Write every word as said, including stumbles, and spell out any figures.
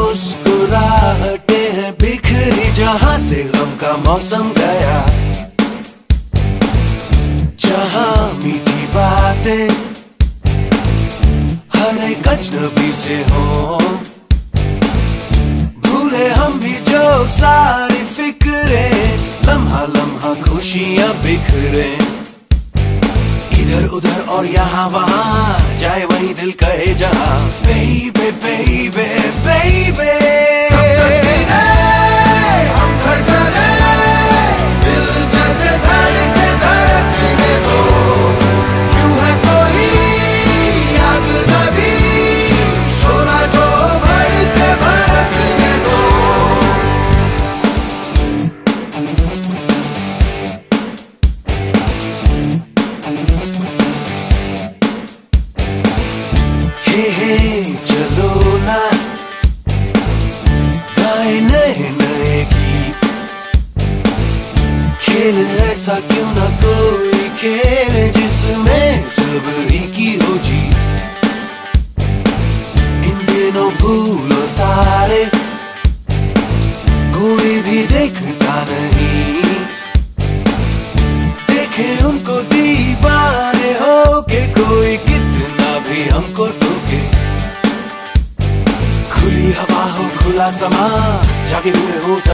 मुस्कुराहटे हैं बिखरी जहां से गम का मौसम गया, जहां मीठी बातें हर एक अजनबी से हो, भूले हम भी जो सारी फिक्रे, लम्हा लम्हा खुशियां बिखरे, इधर उधर और यहाँ वहाँ जाए वही दिल कहे जहाँ। Baby, baby, baby, हम धड़कने दिल जैसे धड़के धड़कने दो, क्यों है कोई आग नबी शोला जो भड़के भड़कने दो। हे हे चलो ना गाए नए नए गीत, खेल ऐसा क्यों ना कोई खेल जिसमें सब ही की हो जीत। इन दिनों भूलो तारे कोई भी देखता नहीं, देखे उनको दीवाने हो के कोई कितना भी हमको टोके। खुली हवा हो खुला समा जागे हुए हो